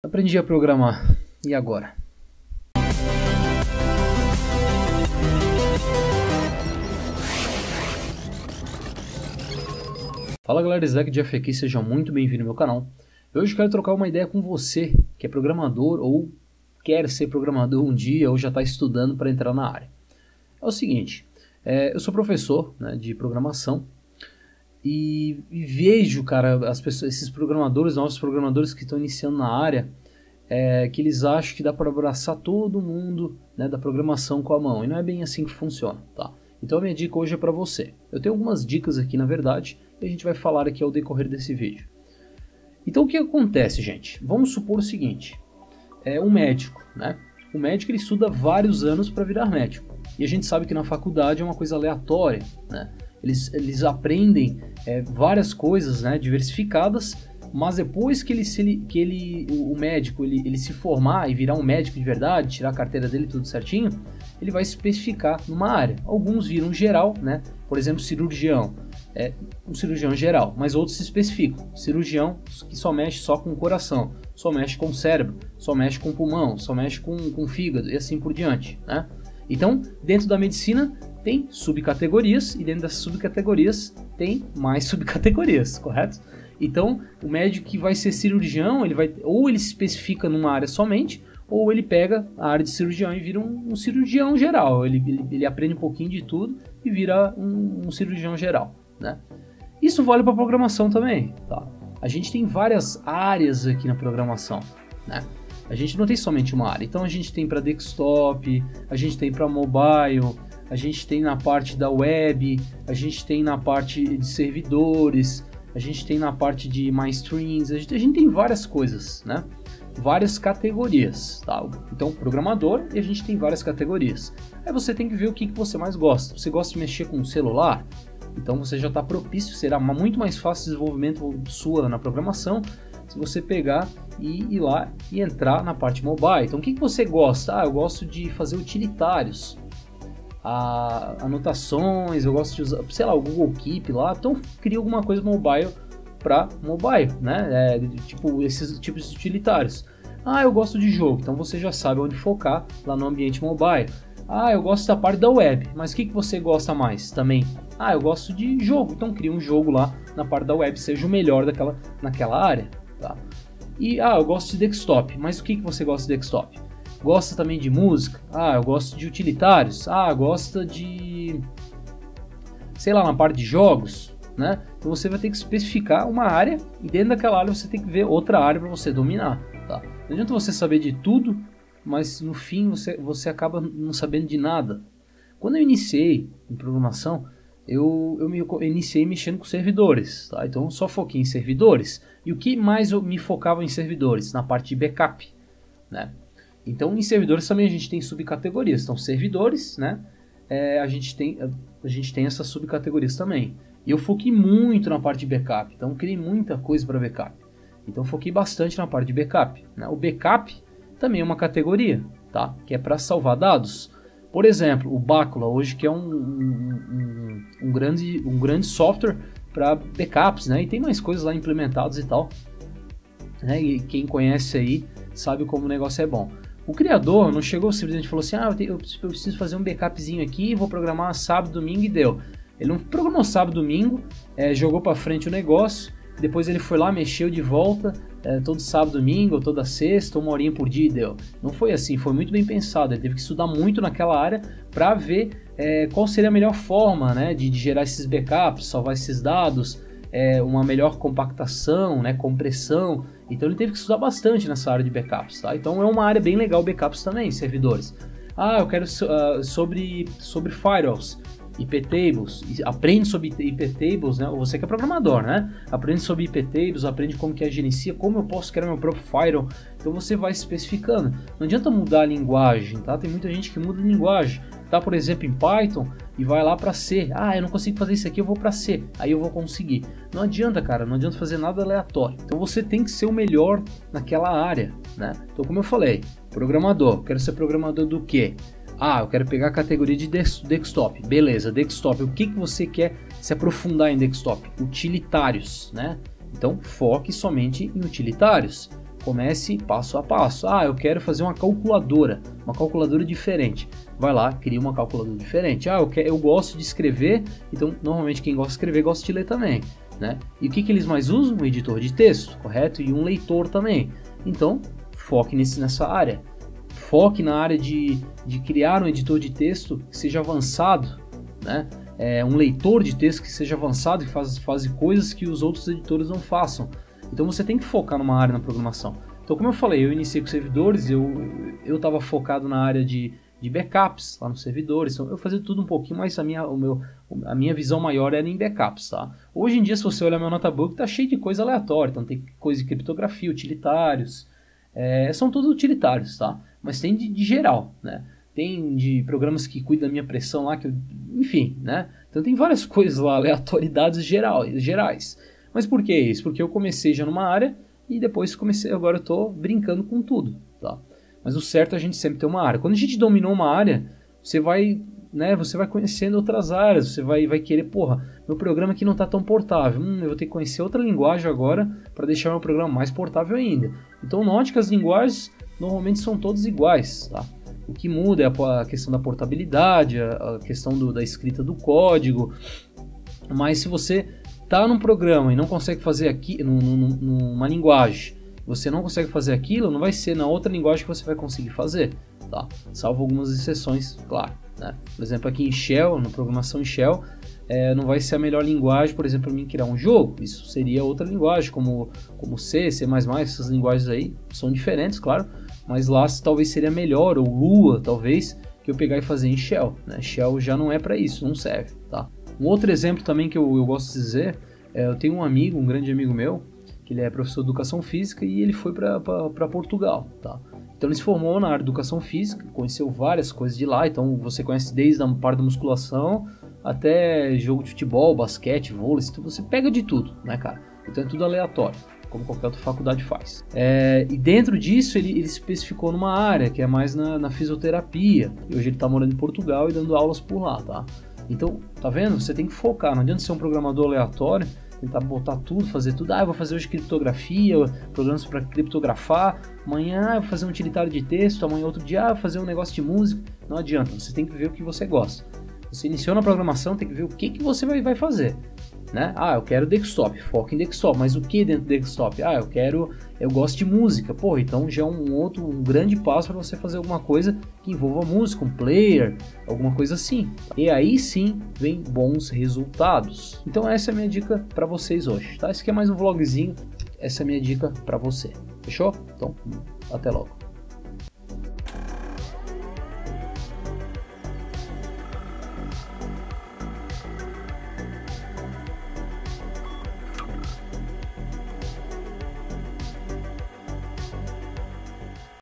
Aprendi a programar. E agora? Fala galera, Slack Jeff aqui, seja muito bem-vindo ao meu canal. Hoje eu quero trocar uma ideia com você que é programador ou quer ser programador um dia ou já está estudando para entrar na área. É o seguinte, eu sou professor, né, de programação e vejo, cara, as pessoas, esses programadores, novos programadores que estão iniciando na área, que eles acham que dá para abraçar todo mundo, né, da programação com a mão, e não é bem assim que funciona, tá? Então a minha dica hoje é para você. Eu tenho algumas dicas aqui, na verdade, e a gente vai falar aqui ao decorrer desse vídeo. Então o que acontece, gente? Vamos supor o seguinte, um médico, né? O médico ele estuda vários anos para virar médico, e a gente sabe que na faculdade é uma coisa aleatória, né? Eles aprendem várias coisas, né, diversificadas, mas depois que o médico ele se formar e virar um médico de verdade, tirar a carteira dele tudo certinho, ele vai se especificar numa área. Alguns viram geral, né? Por exemplo, cirurgião, um cirurgião geral, mas outros se especificam. Cirurgião que só mexe só com o coração, só mexe com o cérebro, só mexe com o pulmão, só mexe com o fígado e assim por diante, né? Então, dentro da medicina tem subcategorias e dentro das subcategorias tem mais subcategorias, correto? Então, o médico que vai ser cirurgião, ou ele se especifica numa área somente, ou ele pega a área de cirurgião e vira um cirurgião geral. Ele aprende um pouquinho de tudo e vira um cirurgião geral, né? Isso vale para programação também, tá? A gente tem várias áreas aqui na programação, né? A gente não tem somente uma área. Então a gente tem para desktop, a gente tem para mobile, a gente tem na parte da web, a gente tem na parte de servidores, a gente tem na parte de MyStreams, a gente tem várias coisas, né? Várias categorias, tá? Então, programador, e a gente tem várias categorias. Aí você tem que ver o que você mais gosta. Você gosta de mexer com o celular? Então você já está propício, será muito mais fácil o desenvolvimento sua na programação se você pegar e ir lá e entrar na parte mobile. Então o que você gosta? Eu gosto de fazer utilitários, anotações, eu gosto de usar, sei lá, o Google Keep lá, então cria alguma coisa mobile para mobile, né? Tipo esses tipos de utilitários. Eu gosto de jogo, então você já sabe onde focar lá no ambiente mobile. Eu gosto da parte da web, mas o que você gosta mais também? Eu gosto de jogo, então cria um jogo lá na parte da web, seja o melhor naquela área, tá? E eu gosto de desktop, mas o que você gosta de desktop? Gosta também de música? Eu gosto de utilitários? Gosta de, sei lá, na parte de jogos, né? Então você vai ter que especificar uma área e dentro daquela área você tem que ver outra área para você dominar, tá? Não adianta você saber de tudo, mas no fim você acaba não sabendo de nada. Quando eu iniciei em programação, eu iniciei mexendo com servidores, tá? Então eu só foquei em servidores. E o que mais eu me focava em servidores? Na parte de backup, né? Então em servidores também a gente tem subcategorias. Então servidores, né? A gente tem essas subcategorias também. E eu foquei muito na parte de backup. Então criei muita coisa para backup. Então foquei bastante na parte de backup, né? O backup também é uma categoria, tá? Que é para salvar dados. Por exemplo, o Bacula hoje, que é um grande software para backups, né? E tem mais coisas lá implementadas e tal, né? E quem conhece aí sabe como o negócio é bom. O criador não chegou simplesmente falou assim, eu preciso fazer um backupzinho aqui, vou programar sábado, domingo e deu. Ele não programou sábado, domingo, jogou para frente o negócio, depois ele foi lá, mexeu de volta, todo sábado, domingo, ou toda sexta, uma horinha por dia e deu. Não foi assim, foi muito bem pensado. Ele teve que estudar muito naquela área para ver qual seria a melhor forma, né, de gerar esses backups, salvar esses dados, uma melhor compactação, né, compressão. Então ele teve que estudar bastante nessa área de backups, tá? Então é uma área bem legal, backups também, servidores. Eu quero sobre firewalls, IP tables, aprende sobre IP tables, né? Você que é programador, né? Aprende sobre IP tables, aprende como que gerencia, como eu posso criar meu próprio firewall. Então você vai especificando. Não adianta mudar a linguagem, tá? Tem muita gente que muda a linguagem, tá? Por exemplo, em Python e vai lá para C. Eu não consigo fazer isso aqui, eu vou para C. Aí eu vou conseguir. Não adianta, cara, não adianta fazer nada aleatório. Então você tem que ser o melhor naquela área, né? Então como eu falei, programador, quero ser programador do quê? Eu quero pegar a categoria de desktop. Beleza, desktop. O que você quer se aprofundar em desktop? Utilitários, né? Então, foque somente em utilitários. Comece passo a passo. Ah, eu quero fazer uma calculadora diferente. Vai lá, cria uma calculadora diferente. Ah, eu gosto de escrever, então normalmente quem gosta de escrever gosta de ler também, né? E o que eles mais usam? Um editor de texto, correto? E um leitor também. Então, foque nessa área. Foque na área de criar um editor de texto que seja avançado, né? Um leitor de texto que seja avançado e faz coisas que os outros editores não façam. Então você tem que focar numa área na programação. Então, como eu falei, eu iniciei com servidores, eu estava focado na área de backups lá nos servidores, então eu fazia tudo um pouquinho, mas a minha visão maior era em backups, tá? Hoje em dia, se você olhar meu notebook, tá cheio de coisa aleatória, então tem coisa de criptografia, utilitários, são todos utilitários, tá? Mas tem de geral, né? Tem de programas que cuidam da minha pressão lá, enfim, né? Então tem várias coisas lá, aleatoriedades gerais. Mas por que isso? Porque eu comecei já numa área e depois agora eu tô brincando com tudo, tá? Mas o certo é a gente sempre ter uma área. Quando a gente dominou uma área, você vai conhecendo outras áreas, você vai querer, porra, meu programa aqui não tá tão portável, eu vou ter que conhecer outra linguagem agora para deixar meu programa mais portável ainda. Então note que as linguagens normalmente são todas iguais, tá? O que muda é a questão da portabilidade, a questão da escrita do código, mas se você tá num programa e não consegue fazer aqui numa linguagem, você não consegue fazer aquilo, não vai ser na outra linguagem que você vai conseguir fazer, tá? Salvo algumas exceções, claro, né? Por exemplo, aqui em Shell, na programação em Shell, não vai ser a melhor linguagem, por exemplo, para mim criar um jogo. Isso seria outra linguagem, como C, C++, essas linguagens aí são diferentes, claro, mas lá talvez seria melhor, ou Lua, talvez, que eu pegar e fazer em Shell, né? Shell já não é para isso, não serve, tá? Um outro exemplo também que eu gosto de dizer, eu tenho um grande amigo meu, que ele é professor de educação física e ele foi para Portugal, tá? Então ele se formou na área de educação física, conheceu várias coisas de lá, então você conhece desde a parte da musculação até jogo de futebol, basquete, vôlei, então você pega de tudo, né, cara? Então é tudo aleatório, como qualquer outra faculdade faz. E dentro disso ele se especificou numa área que é mais na fisioterapia, e hoje ele está morando em Portugal e dando aulas por lá, tá? Então, tá vendo? Você tem que focar, não adianta ser um programador aleatório, tentar botar tudo, fazer tudo. Eu vou fazer hoje criptografia, programas para criptografar, amanhã eu vou fazer um utilitário de texto, amanhã outro dia eu vou fazer um negócio de música. Não adianta, você tem que ver o que você gosta. Você iniciou na programação, tem que ver o que você vai fazer, né? Eu quero desktop, foca em desktop, mas o que dentro do desktop? Eu gosto de música, então já é um grande passo para você fazer alguma coisa que envolva música, um player, alguma coisa assim. E aí sim vem bons resultados. Então essa é a minha dica para vocês hoje, tá? Esse aqui é mais um vlogzinho, essa é a minha dica para você. Fechou? Então, até logo.